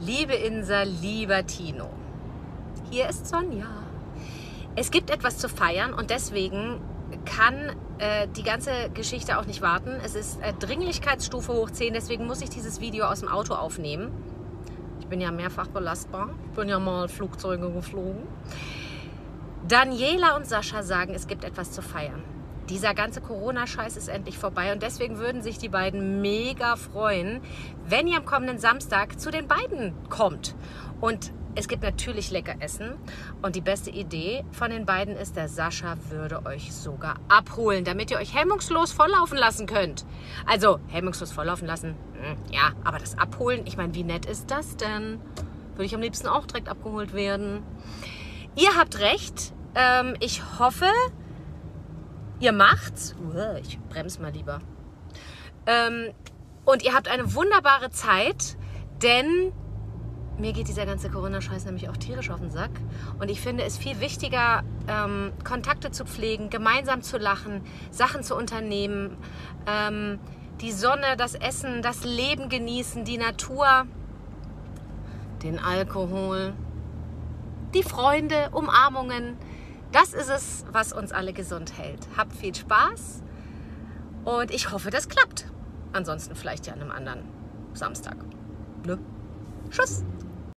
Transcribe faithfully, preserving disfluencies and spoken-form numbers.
Liebe Insa, lieber Tino, hier ist Sonja. Es gibt etwas zu feiern und deswegen kann äh, die ganze Geschichte auch nicht warten. Es ist äh, Dringlichkeitsstufe hoch zehn, deswegen muss ich dieses Video aus dem Auto aufnehmen. Ich bin ja mehrfach belastbar. Ich bin ja mal Flugzeuge geflogen. Daniela und Sascha sagen, es gibt etwas zu feiern. Dieser ganze Corona-Scheiß ist endlich vorbei und deswegen würden sich die beiden mega freuen, wenn ihr am kommenden Samstag zu den beiden kommt. Und es gibt natürlich lecker Essen und die beste Idee von den beiden ist, der Sascha würde euch sogar abholen, damit ihr euch hemmungslos volllaufen lassen könnt. Also hemmungslos volllaufen lassen, ja, aber das Abholen, ich meine, wie nett ist das denn? Würde ich am liebsten auch direkt abgeholt werden. Ihr habt recht, ähm, ich hoffe, ihr macht's. Uah, ich bremse mal lieber. Ähm, und ihr habt eine wunderbare Zeit, denn mir geht dieser ganze Corona-Scheiß nämlich auch tierisch auf den Sack. Und ich finde es viel wichtiger, ähm, Kontakte zu pflegen, gemeinsam zu lachen, Sachen zu unternehmen, ähm, die Sonne, das Essen, das Leben genießen, die Natur, den Alkohol, die Freunde, Umarmungen. Das ist es, was uns alle gesund hält. Habt viel Spaß und ich hoffe, das klappt. Ansonsten vielleicht ja an einem anderen Samstag. Ne? Tschüss!